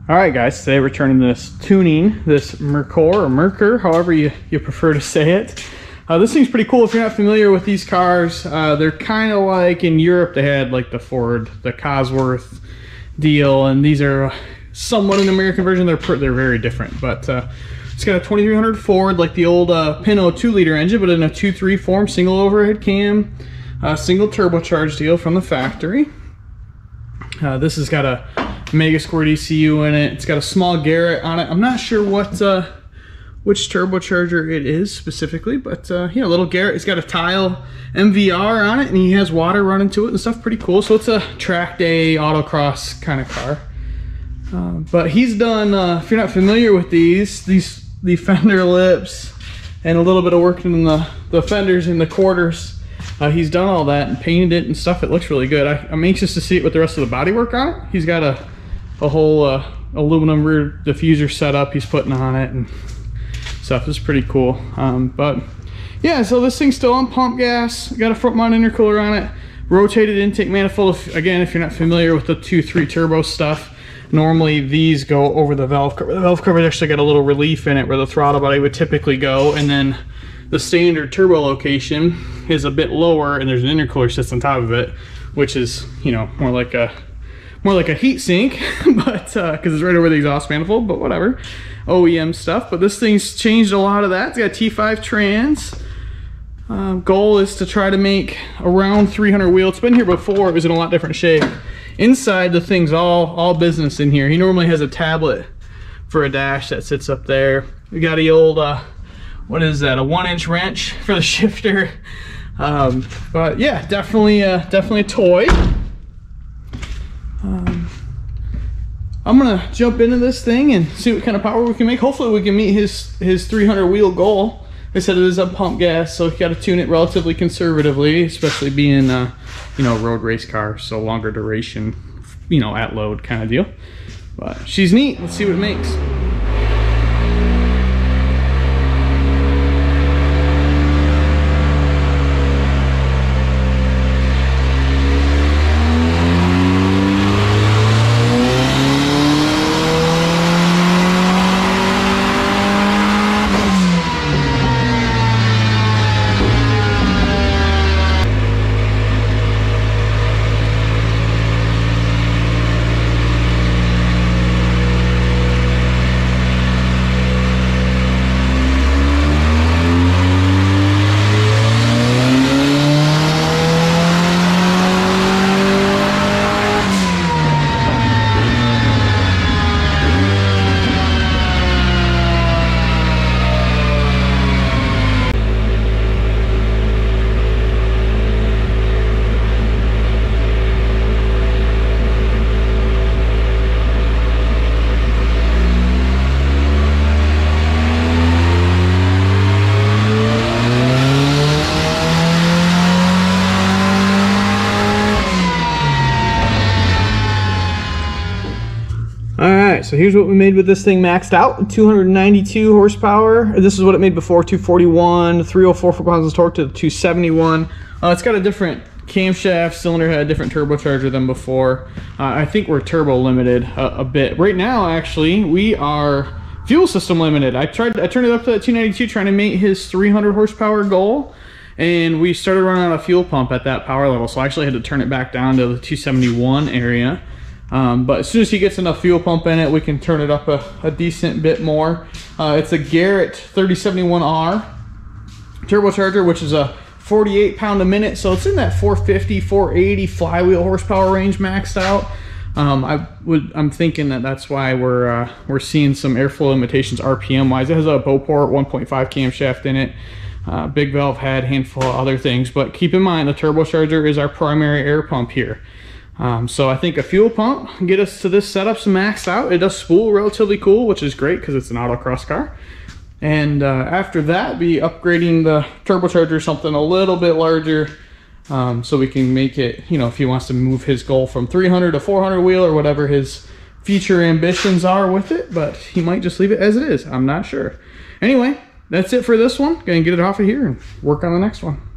All right, guys, today we're turning this Merkur, however you prefer to say it. This thing's pretty cool. If you're not familiar with these cars, they're kind of like in Europe, they had like the Cosworth deal, and these are somewhat an American version. They're very different, but it's got a 2300 Ford, like the old Pinto 2-liter engine, but in a 2.3 form, single overhead cam, single turbocharged deal from the factory. This has got a Megasquirt ECU in it. It's got a small Garrett on it. I'm not sure what which turbocharger it is specifically, but yeah, a little Garrett. It's got a tile MVR on it, and he has water running to it and stuff. Pretty cool. So it's a track day autocross kind of car. But he's done, if you're not familiar with the fender lips and a little bit of work in the fenders and the quarters. He's done all that and painted it and stuff. It looks really good. I'm anxious to see it with the rest of the bodywork on it. He's got a whole aluminum rear diffuser setup he's putting on it and stuff. It's pretty cool. But yeah, so this thing's still on pump gas. Got a front mount intercooler on it. Rotated intake manifold. Again, if you're not familiar with the 2.3 turbo stuff, normally these go over the valve cover. The valve cover actually got a little relief in it where the throttle body would typically go, and then the standard turbo location is a bit lower, and there's an intercooler sits on top of it, which is, you know, more like a heat sink, but because it's right over the exhaust manifold, but whatever, OEM stuff. But this thing's changed a lot of that. It's got T5 trans. Goal is to try to make around 300 wheel. It's been here before. It was in a lot different shape. Inside, the thing's all business in here. He normally has a tablet for a dash that sits up there. We got the old what is that, a 1-inch wrench for the shifter. But yeah, definitely a toy. I'm gonna jump into this thing and see what kind of power we can make. Hopefully we can meet his 300 wheel goal. I said it is up pump gas, so you got to tune it relatively conservatively, especially being you know, road race car, so longer duration, you know, at load kind of deal. But she's neat. Let's see what it makes. So here's what we made with this thing maxed out: 292 horsepower. This is what it made before: 241, 304 foot-pounds of torque to the 271. It's got a different camshaft, cylinder head, different turbocharger than before. I think we're turbo limited a bit right now. Actually, we are fuel system limited. I turned it up to that 292, trying to meet his 300 horsepower goal, and we started running out of fuel pump at that power level, so I actually had to turn it back down to the 271 area. But as soon as he gets enough fuel pump in it, we can turn it up a decent bit more. It's a Garrett 3071R turbocharger, which is a 48 pound a minute, so it's in that 450, 480 flywheel horsepower range maxed out. I'm thinking that's why we're seeing some airflow limitations RPM wise. It has a Beauport 1.5 camshaft in it, big valve head, handful of other things, but keep in mind the turbocharger is our primary air pump here. So I think a fuel pump can get us to this setup's maxed out. It does spool relatively cool, which is great because it's an autocross car. And after that, be upgrading the turbocharger something a little bit larger, so we can make it, you know, if he wants to move his goal from 300 to 400 wheel or whatever his future ambitions are with it. But he might just leave it as it is. I'm not sure. Anyway, that's it for this one. Gonna get it off of here and work on the next one.